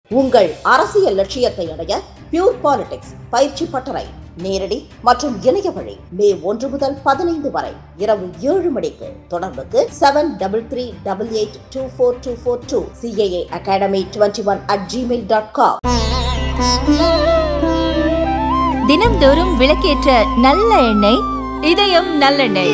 உங்கள் அரசியல் லட்சியத்தை அடைய பியூர் பாலிடிக்ஸ் பயிற்சி பட்டறை நேரடி மற்றும் இணைய வழி மே 1 முதல் 15 வரை இரவு 7 மணிக்கு. தொடர்புக்கு 7388242442 CAA Academy 21@gmail.com. தினம்தோறும் விளக்கேற்ற நல்ல எண்ணெய் இதயம் நல்லெண்ணெய்.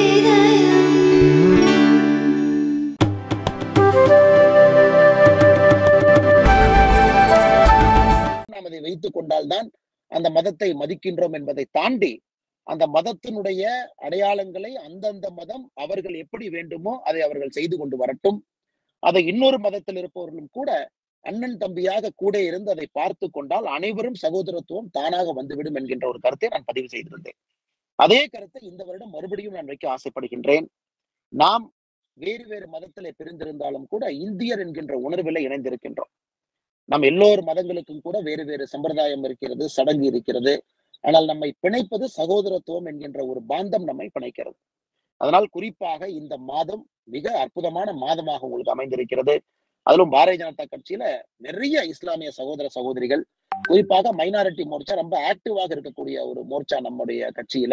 நாம் அதை வைத்துக் கொண்டால்தான் அந்த மதத்தை மதிக்கின்றோம் என்பதை தாண்டி அந்த மதத்தினுடைய அடையாளங்களை அந்தந்த மதம் அவர்கள் எப்படி வேண்டுமோ அதை அவர்கள் செய்து கொண்டு வரட்டும். அதை இன்னொரு மதத்தில் இருப்பவர்களும் கூட அண்ணன் தம்பியாக கூட இருந்து அதை பார்த்து கொண்டால் அனைவரும் சகோதரத்துவம் தானாக வந்துவிடும் என்கின்ற ஒரு கருத்தை நான் பதிவு செய்திருந்தேன். அதே கருத்தை இந்த வருடம் மறுபடியும் நான் வைக்க ஆசைப்படுகின்றேன். நாம் வேறு வேறு மதத்திலே பிரிந்திருந்தாலும் கூட இந்தியர் என்கின்ற உணர்வில இணைந்திருக்கின்றோம். நம் எல்லோரு மதங்களுக்கும் கூட வேறு வேறு சம்பிரதாயம் இருக்கிறது, சடங்கு இருக்கிறது. ஆனால் நம்மை பிணைப்பது சகோதரத்துவம் என்கின்ற ஒரு பாந்தம் நம்மை பிணைக்கிறது. அதனால் குறிப்பாக இந்த மாதம் மிக அற்புதமான மாதமாக உங்களுக்கு அமைந்திருக்கிறது. அதிலும் பாரதிய ஜனதா கட்சியில நிறைய இஸ்லாமிய சகோதர சகோதரிகள், குறிப்பாக மைனாரிட்டி மோர்ச்சா ரொம்ப ஆக்டிவாக இருக்கக்கூடிய ஒரு மோர்ச்சா நம்முடைய கட்சியில.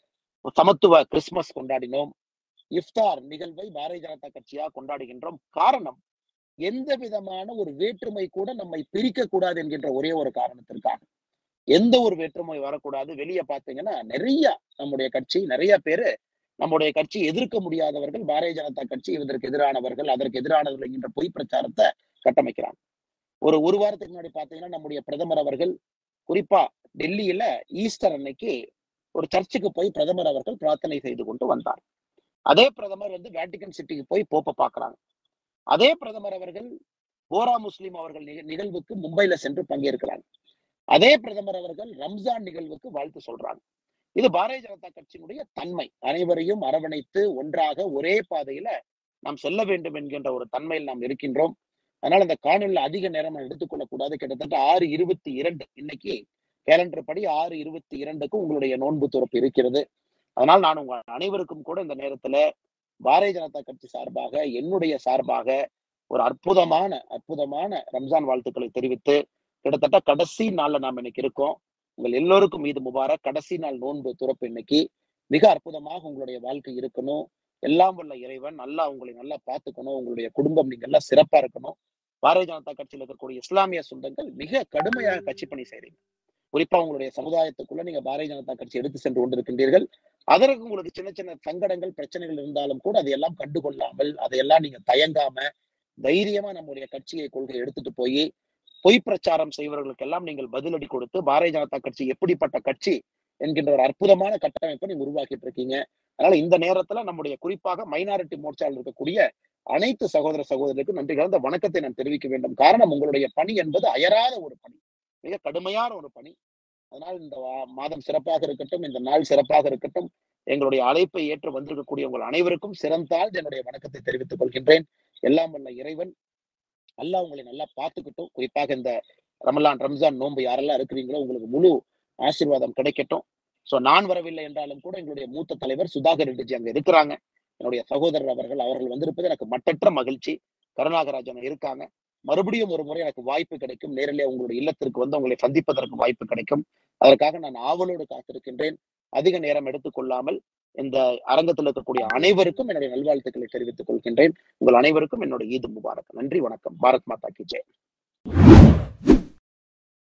சமத்துவ கிறிஸ்துமஸ் கொண்டாடினோம். இஃப்தார் நிகழ்வை பாரதிய ஜனதா கட்சியா கொண்டாடுகின்றோம். காரணம், எந்த விதமான ஒரு வேற்றுமை கூட நம்மை பிரிக்க கூடாது என்கின்ற ஒரே ஒரு காரணத்திற்காக. எந்த ஒரு வேற்றுமை வரக்கூடாது. வெளியே பார்த்தீங்கன்னா நிறைய நம்முடைய கட்சி, நிறைய பேரு நம்முடைய கட்சி எதிர்க்க முடியாதவர்கள், பாரதிய ஜனதா கட்சி இதற்கு எதிரானவர்கள், அதற்கு எதிரானவர்கள் என்கின்ற பொய் பிரச்சாரத்தை கட்டமைக்கிறாங்க. ஒரு வாரத்துக்கு முன்னாடி பாத்தீங்கன்னா நம்முடைய பிரதமர் அவர்கள் குறிப்பா டெல்லியில ஈஸ்டர் அன்னைக்கு ஒரு சர்ச்சுக்கு போய் பிரதமர் அவர்கள் பிரார்த்தனை செய்து கொண்டு வந்தார். அதே பிரதமர் வேட்டிகன் சிட்டிக்கு போய் போப்ப பாக்குறாங்க. அதே பிரதமர் அவர்கள் போரா முஸ்லிம் அவர்கள் நிகழ்வுக்கு மும்பைல சென்று பங்கேற்கிறாங்க. அதே பிரதமர் அவர்கள் ரம்ஜான் நிகழ்வுக்கு வாழ்த்து சொல்றாங்க. இது பாரதிய ஜனதா கட்சியினுடைய தன்மை. அனைவரையும் அரவணைத்து ஒன்றாக ஒரே பாதையில நாம் செல்ல வேண்டும் என்கின்ற ஒரு தன்மையில் நாம் இருக்கின்றோம். அதனால அந்த காணொலியில அதிக நேரம் எடுத்துக்கொள்ளக்கூடாது. கிட்டத்தட்ட 6:22 இன்னைக்கு கேலண்டர் படி 6:22க்கு உங்களுடைய நோன்பு துறப்பு இருக்கிறது. அதனால் நான் உங்க அனைவருக்கும் கூட இந்த நேரத்துல பாரதிய ஜனதா கட்சி சார்பாக, என்னுடைய சார்பாக ஒரு அற்புதமான ரம்ஜான் வாழ்த்துக்களை தெரிவித்து, கிட்டத்தட்ட கடைசி நாள்ல நாம் இன்னைக்கு இருக்கோம். உங்கள் எல்லோருக்கும் ஈத் முபாரக். கடைசி நாள் நோன்பு துறப்பு இன்னைக்கு. மிக அற்புதமாக உங்களுடைய வாழ்க்கை இருக்கணும். எல்லாம் வல்ல இறைவன் நல்லா உங்களை நல்லா பார்த்துக்கணும். உங்களுடைய குடும்பம் நீங்க எல்லாம் சிறப்பா இருக்கணும். பாரதிய ஜனதா கட்சியில் இருக்கக்கூடிய இஸ்லாமிய சொந்தங்கள் மிக கடுமையாக கட்சி பணி செய்றீங்க. குறிப்பா உங்களுடைய சமுதாயத்துக்குள்ள நீங்க பாரதிய ஜனதா கட்சி எடுத்து சென்று கொண்டிருக்கின்றீர்கள். அதற்கு உங்களுக்கு சின்ன சின்ன சங்கடங்கள், பிரச்சனைகள் இருந்தாலும் கூட அதையெல்லாம் கண்டுகொள்ளாமல், அதையெல்லாம் நீங்க தயங்காம தைரியமா நம்முடைய கட்சியை கொள்கையை எடுத்துட்டு போய் பொய் பிரச்சாரம் செய்வர்களுக்கெல்லாம் நீங்கள் பதிலடி கொடுத்து பாரதிய ஜனதா கட்சி எப்படிப்பட்ட கட்சி என்கின்ற ஒரு அற்புதமான கட்டமைப்பை நீங்க உருவாக்கிட்டு இருக்கீங்க. அதனால இந்த நேரத்துல நம்முடைய குறிப்பாக மைனாரிட்டி மோர்ச்சாவில் இருக்கக்கூடிய அனைத்து சகோதர சகோதரர்களுக்கும் நன்றி கலந்த வணக்கத்தை நான் தெரிவிக்க வேண்டும். காரணம், உங்களுடைய பணி என்பது அயராத ஒரு பணி, மிக கடுமையான ஒரு பணி. அதனால் இந்த மாதம் சிறப்பாக இருக்கட்டும், இந்த நாள் சிறப்பாக இருக்கட்டும். எங்களுடைய அழைப்பை ஏற்று வந்திருக்கக்கூடிய உங்கள் அனைவருக்கும் சிறந்தால் என்னுடைய வணக்கத்தை தெரிவித்துக் கொள்கின்றேன். எல்லாம் வல்ல இறைவன் அல்லாஹ் உங்களை நல்லா பார்த்துக்கிட்டும். குறிப்பாக இந்த ரம்ஜான் நோன்பு யாரெல்லாம் இருக்கிறீங்களோ உங்களுக்கு முழு ஆசீர்வாதம் கிடைக்கட்டும். சோ நான் வரவில்லை என்றாலும் கூட எங்களுடைய மூத்த தலைவர் சுதாகர் ரெட்டிஜி அங்க இருக்கிறாங்க. என்னுடைய சகோதரர் அவர்கள் வந்திருப்பது எனக்கு மட்டற்ற மகிழ்ச்சி. கருணாகராஜன் இருக்காங்க. மறுபடியும் ஒரு முறை எனக்கு வாய்ப்பு கிடைக்கும், நேரிலே உங்களுடைய இல்லத்திற்கு வந்து உங்களை சந்திப்பதற்கு வாய்ப்பு கிடைக்கும். அதற்காக நான் ஆவலோடு காத்திருக்கின்றேன். அதிக நேரம் எடுத்துக்கொள்ளாமல் இந்த அரங்கத்தில் இருக்கக்கூடிய அனைவருக்கும் என்னுடைய நல்வாழ்த்துக்களை தெரிவித்துக் கொள்கின்றேன். உங்கள் அனைவருக்கும் என்னுடைய ஈத் முபாரக். நன்றி, வணக்கம். பாரத் மாதா கி ஜெய்.